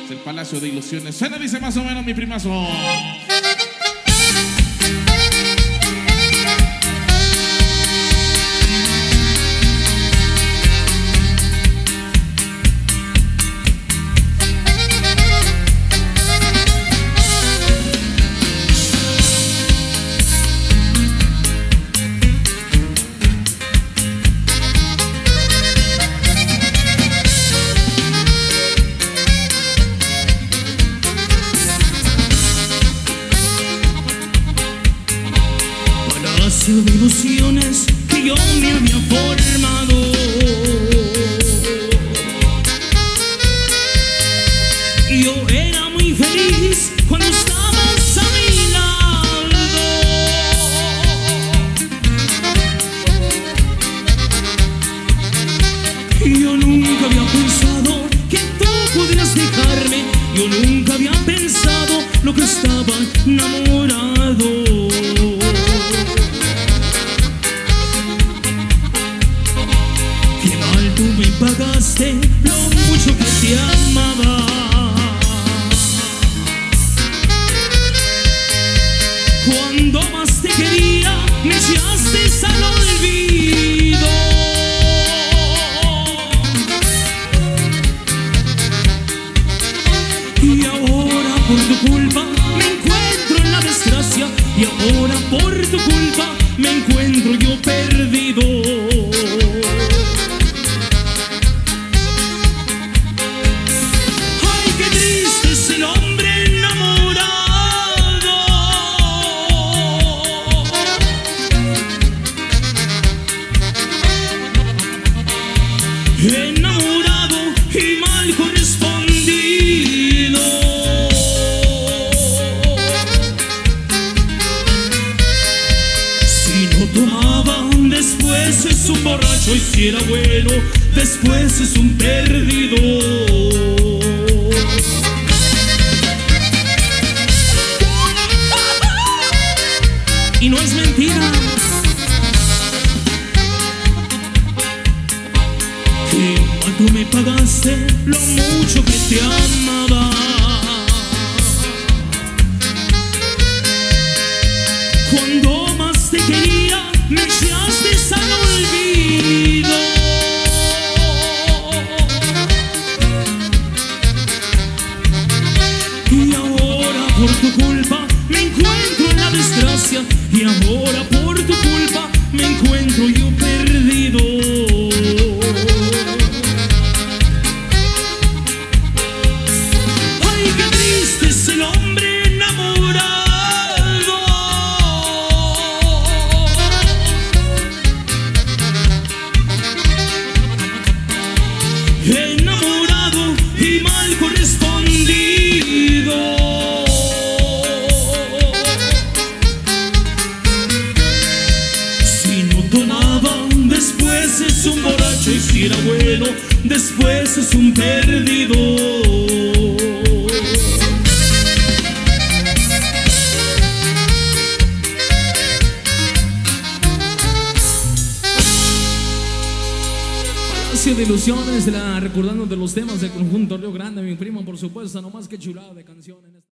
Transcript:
Es el Palacio de Ilusiones. Suena, dice más o menos, mi primazo. De ilusiones que yo me había formado, yo era muy feliz cuando estabas a mi lado. Yo nunca había pensado que tú pudieras dejarme, yo nunca había pensado lo que estaba enamorado. Tú me pagaste lo mucho que te amaba. Cuando más te quería, me echaste al olvido. Y ahora por tu culpa me encuentro en la desgracia. Y ahora por tu culpa me encuentro yo perdido. Enamorado y mal correspondido. Si no tomaba, después es un borracho, y si era bueno, después es un perdido. Y no es mentira. Tú me pagaste lo mucho que te amaba. Cuando más te quería, me echaste al olvido. Y ahora por tu culpa me encuentro en la desgracia. Y ahora por tu culpa me encuentro yo perdido. Enamorado y mal correspondido. Si no tomaba, después es un borracho, y si era bueno, después es un perdido. De ilusiones, recordando de los temas del conjunto Río Grande, mi primo, por supuesto, nomás que chulada de canciones.